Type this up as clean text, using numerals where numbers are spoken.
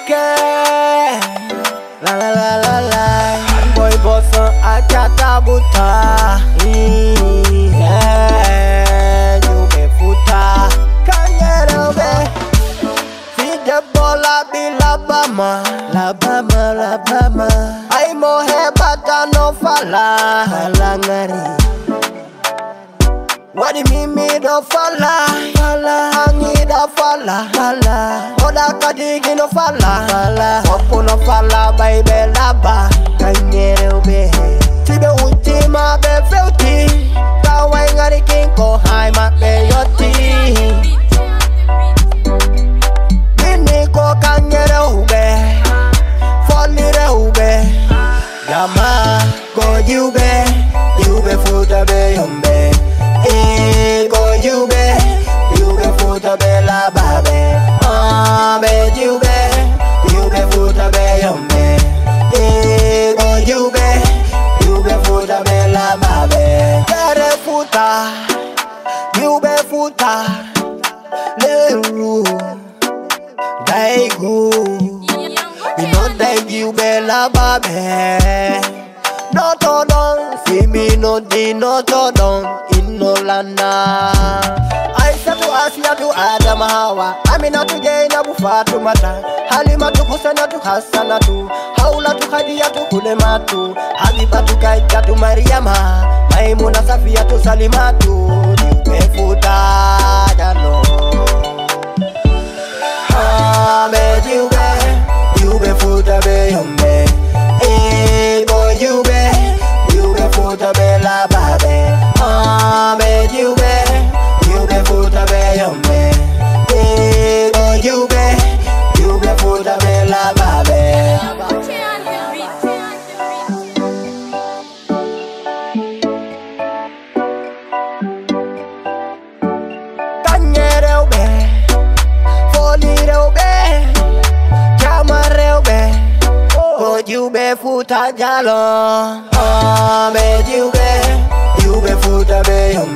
okay. La la la la la. Boy boss achata buta. Yeah, you be futa. Kanyero be. Feed the ball be Alabama, Alabama, Alabama. I mo hebata no fala, falangari. What do you mean do fala, fala? Hangi da fala, fala. Oda kadigi no fala, fala. Opo no fala, baby laba. Kanyere ube. Tibe ultima be filthy. Kawai ngari kinko hai ma be yoti. Bini ko kanyere ube, folire ube. Yama go you be futa be yombe. Go you be futa be la babe. Be you be futa be yombe. Go you be futa be la babe. Kere futa, you be futa. Leru, daigu. You know that you be la babe. No to don, see me no di no to don. No lana. I said to Asia to Adam Hawa. I mean not to Jay na Bufatu Mata. Halima to Kusana to Hasana to Haula to Hadia to Kulematu. Habiba to Kaita to Mariama. Maimuna Safia to Salimatu. You be futa no. You be futa be yombe. Boy you be futa be la babe. You be futa be yombe. You be futa be la babe. Kanyere ube, folire ube, jamare ube. You be futa jalo. You be futa be yombe.